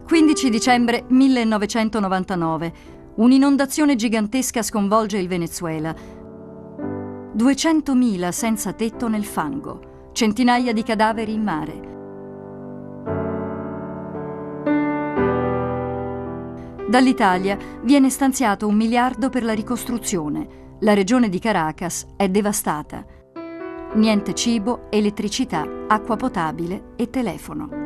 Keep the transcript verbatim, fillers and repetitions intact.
quindici dicembre millenovecentonovantanove. Un'inondazione gigantesca sconvolge il Venezuela. duecentomila senza tetto nel fango, centinaia di cadaveri in mare. Dall'Italia viene stanziato un miliardo per la ricostruzione. La regione di Caracas è devastata. Niente cibo, elettricità, acqua potabile e telefono.